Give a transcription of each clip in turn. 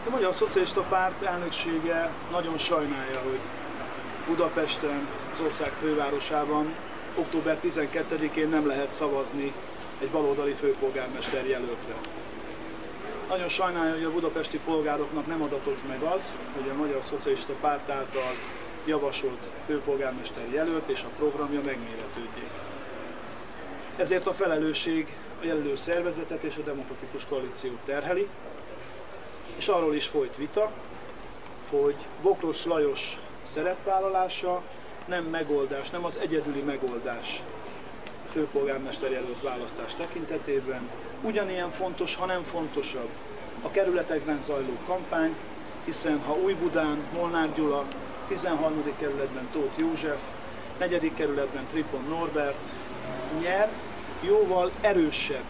A Magyar Szocialista Párt elnöksége nagyon sajnálja, hogy Budapesten, az ország fővárosában október 12-én nem lehet szavazni egy baloldali főpolgármester jelöltre. Nagyon sajnálja, hogy a budapesti polgároknak nem adatott meg az, hogy a Magyar Szocialista Párt által javasolt főpolgármester jelölt és a programja megméretődjék. Ezért a felelősség a jelölő szervezetet és a Demokratikus Koalíciót terheli, és arról is folyt vita, hogy Bokros Lajos szerepvállalása nem megoldás, nem az egyedüli megoldás a főpolgármester jelölt választás tekintetében. Ugyanilyen fontos, ha nem fontosabb a kerületekben zajló kampány, hiszen ha Újbudán Molnár Gyula, 13. kerületben Tóth József, 4. kerületben Tripon Norbert nyer, jóval erősebb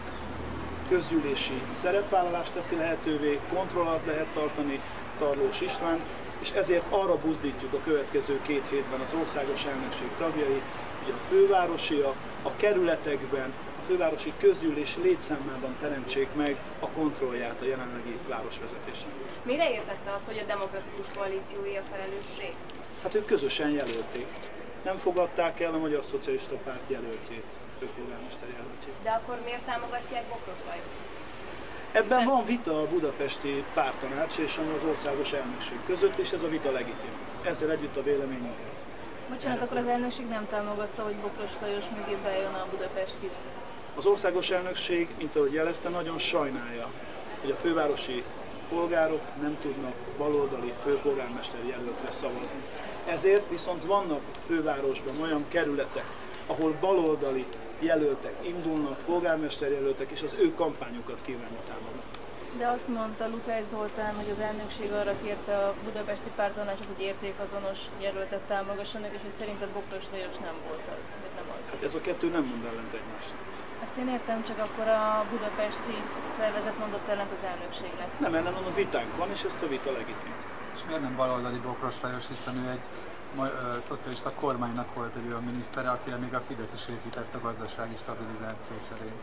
közgyűlési szerepvállalást teszi lehetővé, kontroll alatt lehet tartani Tarlós Istvánt, és ezért arra buzdítjuk a következő 2 hétben az országos elnökség tagjai, hogy a fővárosiak a kerületekben, a fővárosi közgyűlés létszámában teremtsék meg a kontrollját a jelenlegi városvezetésnek. Mire értette azt, hogy a Demokratikus Koalícióé a felelősség? Hát ők közösen jelölték. Nem fogadták el a Magyar Szocialista Párt jelöltjét, főpolgármester jelöltjét. De akkor miért támogatják Bokros Lajos? Ebben van vita a budapesti párttanács és az országos elnökség között, és ez a vita legitim. Ezzel együtt a véleményünk ez. Bocsánat, akkor az elnökség nem támogatta, hogy Bokros Lajos mögé bejön a budapesti? Az országos elnökség, mint ahogy jelezte, nagyon sajnálja, hogy a fővárosi polgárok nem tudnak baloldali főpolgármester jelöltre szavazni. Ezért viszont vannak fővárosban olyan kerületek, ahol baloldali jelöltek indulnak, polgármesterjelöltek, és az ő kampányokat kívánja támogatni. De azt mondta Lukács Zoltán, hogy az elnökség arra kérte a budapesti párttanácsot, hogy értékazonos jelöltet támogassanak, és hogy szerinted Bokros Lajos nem volt az, vagy nem az. Hát ez a kettő nem mond ellent egymásnak. Ezt én értem, csak akkor a budapesti szervezet mondott ellent az elnökségnek. Nem, ellen a vitánk van, és ezt a vita legitim. És miért nem baloldali Bokros Lajos, hiszen ő egy szocialista kormánynak volt egy olyan minisztere, akire még a Fidesz is épített a gazdasági stabilizáció terén.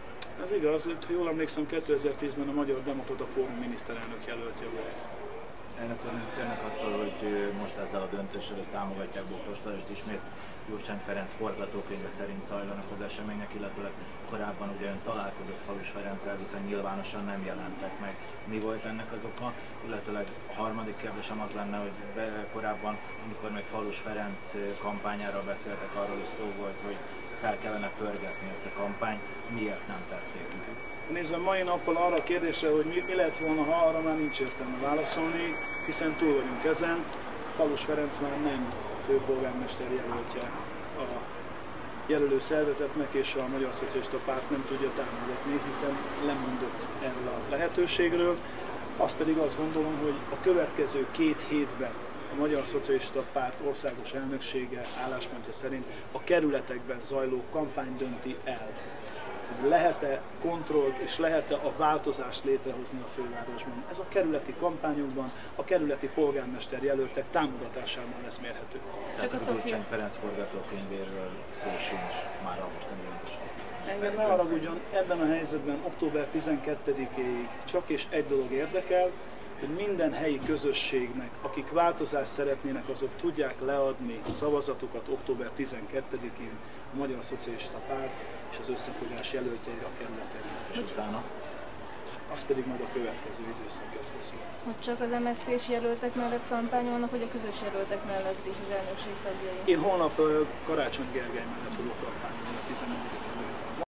Ez igaz, hogy ha jól emlékszem, 2010-ben a Magyar Demokrata Fórum miniszterelnök jelöltje volt. Elnök úr, félnek attól, hogy most ezzel a döntéssel támogatják Bokros Lajost ismét. Gyurcsány Ferenc forgatókönyve szerint zajlanak az események, illetőleg korábban ugye ön találkozott Falus Ferenccel, viszont nyilvánosan nem jelentek meg. Mi volt ennek az oka? Illetőleg a harmadik kérdésem az lenne, hogy korábban, amikor még Falus Ferenc kampányára beszéltek, arról is szó volt, hogy fel kellene pörgetni ezt a kampányt, miért nem tették? Nézzem, mai nappal arra a kérdésre, hogy mi lett volna, ha arra már nincs értelme válaszolni, hiszen túl vagyunk ezen. Falus Ferenc már nem főpolgármester jelöltje a jelölő szervezetnek, és a Magyar Szocialista Párt nem tudja támogatni, hiszen lemondott erről a lehetőségről. Azt pedig azt gondolom, hogy a következő 2 hétben a Magyar Szocialista Párt országos elnöksége álláspontja szerint a kerületekben zajló kampány dönti el. Lehet-e kontrollt és lehet-e a változást létrehozni a fővárosban. Ez a kerületi kampányokban, a kerületi polgármester jelöltek támogatásában lesz mérhető. Tehát a Gyurcsány Ferenc forgatókönyvéről szó sincs már a mostani döntés. Engem ne haragudjon, ebben a helyzetben október 12-éig csak és egy dolog érdekel, hogy minden helyi közösségnek, akik változást szeretnének, azok tudják leadni szavazatokat október 12-én a Magyar Szocialista Párt és az összefogás jelöltjeire a kerületekben. És utána? Az pedig majd a következő időszak lesz szó. Hogy csak az MSZP-s jelöltek mellett kampányolnak, hogy a közös jelöltek mellett is az elnökség tagjai? Én holnap Karácsony Gergely mellett fogok kampányolni a 14.